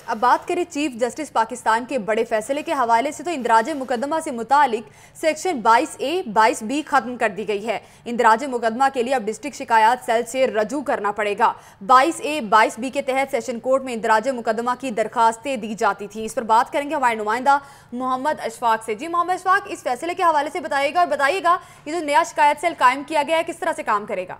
अब बात करें चीफ जस्टिस पाकिस्तान के बड़े फैसले के हवाले से, तो इंदराज मुकदमा से मुतालिक सेक्शन 22A 22B खत्म कर दी गई है। इंदराज मुकदमा के लिए अब डिस्ट्रिक्ट शिकायत सेल से रजू करना पड़ेगा। 22A 22B के तहत सेशन कोर्ट में इंदराज मुकदमा की दरखास्तें दी जाती थी। इस पर बात करेंगे हमारे नुमाइंदा मोहम्मद अशफाक से। जी मोहम्मद अशफाक, इस फैसले के हवाले से बताइएगा और बताइएगा ये जो नया शिकायत सेल कायम किया गया है किस तरह से काम करेगा।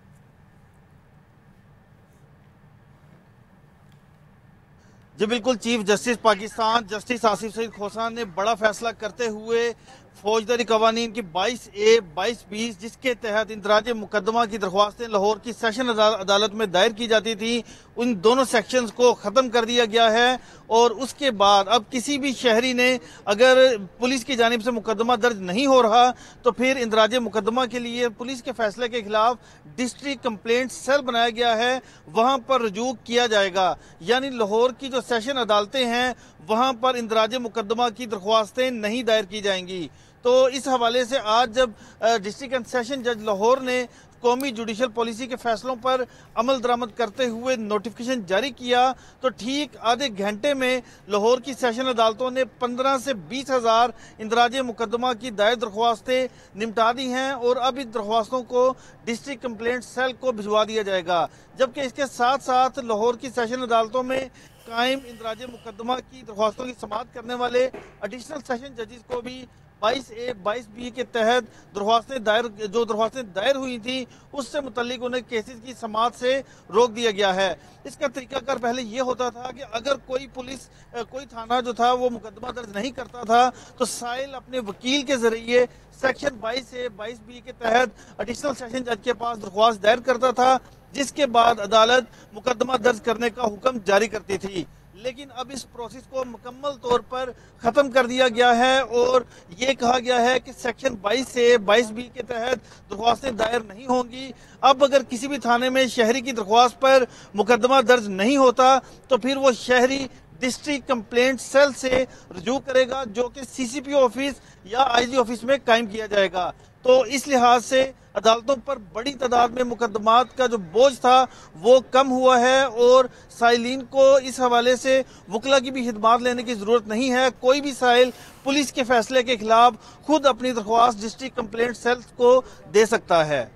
जी बिल्कुल, chief justice Pakistan justice Asif Saeed Khosa ने बड़ा फैसला करते हुए फौजदारी कवानीन की 22A 22B जिसके तहत इंदराज मुकदमा की दरख्वास्तें लाहौर की सेशन अदालत में दायर की जाती थी, उन दोनों सेक्शंस को ख़त्म कर दिया गया है। और उसके बाद अब किसी भी शहरी ने अगर पुलिस की जानिब से मुकदमा दर्ज नहीं हो रहा तो फिर इंदराज मुकदमा के लिए पुलिस के फैसले के खिलाफ डिस्ट्रिक्ट कंप्लेंट सेल बनाया गया है, वहाँ पर रजू किया जाएगा। यानी लाहौर की जो सेशन अदालतें हैं वहाँ पर इंदराज मुकदमा की दरख्वास्तें नहीं दायर की जाएंगी। तो इस हवाले से आज जब डिस्ट्रिक्ट एंड सेशन जज लाहौर ने कौमी जुडिशल पॉलिसी के फैसलों पर अमल दरामद करते हुए नोटिफिकेशन जारी किया तो ठीक आधे घंटे में लाहौर की सेशन अदालतों ने 15 से 20 हज़ार इंदराज मुकदमा की दायर दरख्वास्तें निपटा दी हैं और अब इन दरख्वास्तों को डिस्ट्रिक्ट कंप्लेंट सेल को भिजवा दिया जाएगा। जबकि इसके साथ साथ लाहौर की सेशन अदालतों में कायम इंदराज मुकदमा की दरख्वास्तों की समाअत करने वाले एडिशनल सेशन जजेस को भी 22A 22B के तहत दरख्वास्तें दायर हुई थी उससे मुतल्लिक उन्हें केसेस की समाअत से रोक दिया गया है। इसका तरीकाकार पहले ये होता था कि अगर कोई थाना जो था वो मुकदमा दर्ज नहीं करता था तो साइल अपने वकील के जरिए सेक्शन 22A 22B के तहत एडिशनल सेशन जज के पास दरख्वास्त दायर करता था, जिसके बाद अदालत मुकदमा दर्ज करने का हुक्म जारी करती थी। लेकिन अब इस प्रोसेस को मुकम्मल तौर पर ख़त्म कर दिया गया है और ये कहा गया है कि सेक्शन 22A 22B के तहत दरख्वास्तें दायर नहीं होंगी। अब अगर किसी भी थाने में शहरी की दरख्वास्त पर मुकदमा दर्ज नहीं होता तो फिर वो शहरी डिस्ट्रिक्ट कंप्लेंट सेल से रजू करेगा, जो कि CCP ऑफिस या IG ऑफिस में कायम किया जाएगा। तो इस लिहाज से अदालतों पर बड़ी तादाद में मुकदमात का जो बोझ था वो कम हुआ है और साइलिन को इस हवाले से वकला की भी खिदमात लेने की ज़रूरत नहीं है। कोई भी साइल पुलिस के फैसले के खिलाफ खुद अपनी दरख्वास्त डिस्ट्रिक्ट कंप्लेंट सेल को दे सकता है।